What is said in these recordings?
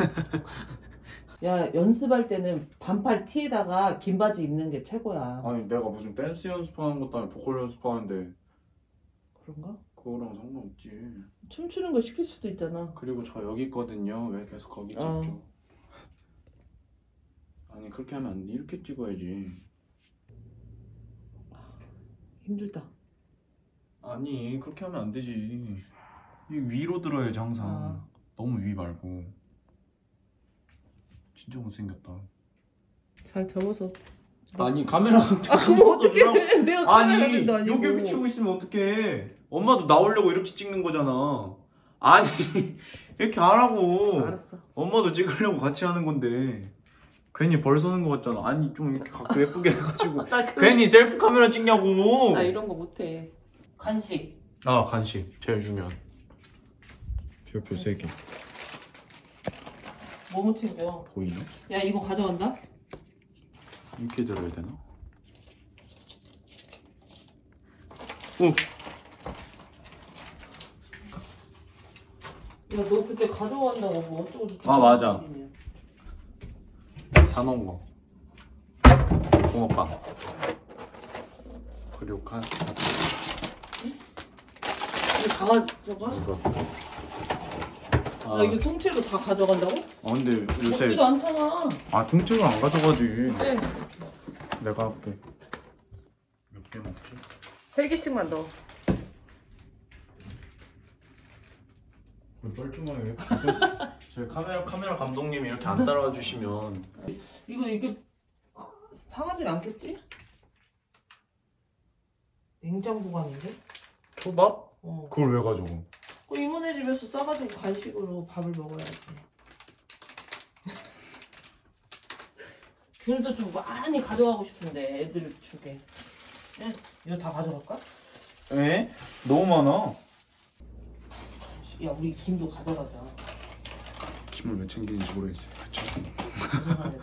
야, 연습할 때는 반팔 티에다가 긴 바지 입는 게 최고야. 아니 내가 무슨 댄스 연습하는 것도 아니고 보컬 연습하는데 그런가? 그거랑 상관없지. 춤추는 거 시킬 수도 있잖아. 그리고 저 여기 있거든요. 왜 계속 거기 찍죠? 아니 그렇게 하면 안 돼. 이렇게 찍어야지. 힘들다. 아니 그렇게 하면 안 되지. 이 위로 들어야지 항상. 너무 위 말고. 진짜 못생겼다. 잘 접어서. 아니 카메라가 그럼 어떡해. 내가 카메라맨도 아니 아니고. 여기 비추고 있으면 어떡해. 엄마도 나오려고 이렇게 찍는 거잖아. 아니 이렇게 하라고. 알았어. 엄마도 찍으려고 같이 하는 건데 괜히 벌 서는 거 같잖아. 아니 좀 이렇게 각도 예쁘게 해가지고 괜히 셀프 카메라 찍냐고. 나 이런 거 못해. 간식. 아 간식 제일 중요한. 별표 3개. 뭐뭐 챙겨? 보이나? 야, 이거 가져간다? 이렇게 들어야 되나? 오! 야, 너 그때 가져간다고 뭐 어쩌고 저쩌고. 아, 맞아. 사놓은 거. 붕어빵. 그리고 이거 다 가져가? 이거. 아, 이거 통째로 다 가져간다고? 근데 요새 먹지도 않잖아. 아 통째로 안 가져가지. 네. 내가 할게. 몇 개 먹지? 3개씩만 넣어. 그 뻘쭘하게 왜 저희 카메라 감독님이 이렇게 안 따라와 주시면 이거 상하진 않겠지? 냉장 보관인데? 초밥? 어. 그걸 왜 가져가? 그 이모네 집에서 싸가지고 간식으로 밥을 먹어야지. 귤도 좀 많이 가져가고 싶은데 애들 주게. 야, 이거 다 가져갈까? 에? 너무 많아. 야, 우리 김도 가져가자. 김을 왜 챙기는지 모르겠어요. 그쵸? 가져가야 돼.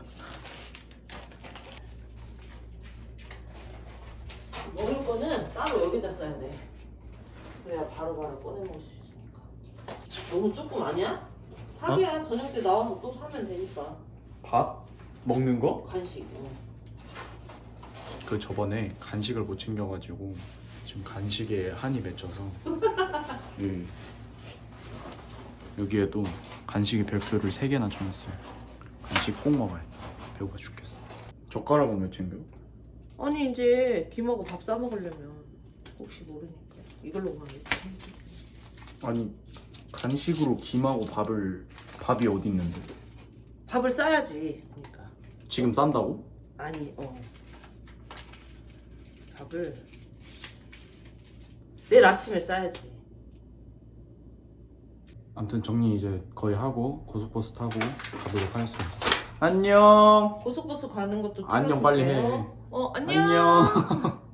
먹을 거는 따로 여기다 써야 돼. 그래야 바로바로 꺼내 먹을 수 있으니까. 너무 조금 아니야? 하기야. 저녁 때 나와서 또 사면 되니까. 밥? 먹는 거? 간식. 그 저번에 간식을 못 챙겨가지고 지금 간식에 한이 맺혀서 예. 여기에도 간식의 별표를 3개나 쳐놨어요. 간식 꼭 먹어야 돼. 배고파 죽겠어. 젓가락은 왜 챙겨? 아니, 이제 김하고 밥 싸 먹으려면 혹시 모르니까 이걸로 가겠지. 아니 간식으로 김하고 밥이 어디 있는데? 밥을 싸야지. 그러니까. 지금 싼다고? 아니, 밥을 내일 아침에 싸야지. 아무튼 정리 이제 거의 하고 고속버스 타고 가도록 하겠습니다. 안녕. 고속버스 가는 것도 안녕 빨리 해. 찍어줄게요. 안녕. 안녕.